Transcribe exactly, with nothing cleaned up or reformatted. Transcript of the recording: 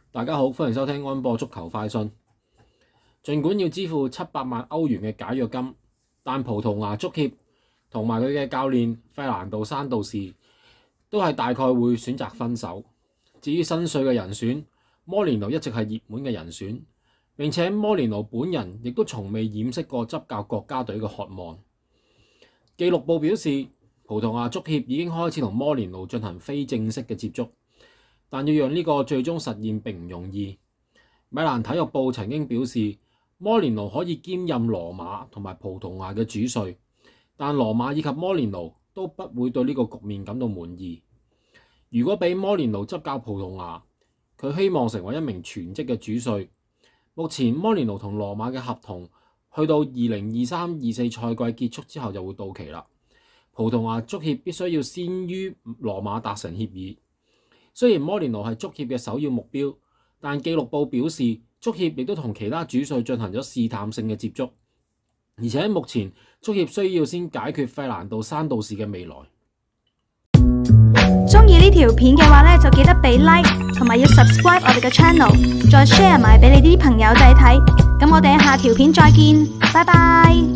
大家好，歡迎收聽安波足球快訊。儘管要支付七百萬歐元嘅解約金，但葡萄牙足協同埋佢嘅教練費蘭度山道士都係大概會選擇分手。至於新帥嘅人選，摩連奴一直係熱門嘅人選，並且摩連奴本人亦都從未掩飾過執教國家隊嘅渴望。記錄報表示，葡萄牙足協已經開始同摩連奴進行非正式嘅接觸，但要讓呢個最終實現並唔容易。米蘭體育報曾經表示，摩連奴可以兼任羅馬同埋葡萄牙嘅主帥，但羅馬以及摩連奴都不會對呢個局面感到滿意。如果俾摩連奴執教葡萄牙，佢希望成為一名全職嘅主帥。目前摩連奴同羅馬嘅合同去到二零二三二四賽季結束之後就會到期啦。葡萄牙足協必須要先於羅馬達成協議。雖然摩連奴係足協嘅首要目標，但記錄報表示，足協亦都同其他主帥進行咗試探性嘅接觸，而且目前足協需要先解決費蘭度山道士嘅未來。 鍾意呢條片嘅話咧，就記得俾 like 同埋要 subscribe 我哋嘅 channel， 再 share 埋俾你啲朋友仔睇。咁我哋下條片再見，拜拜。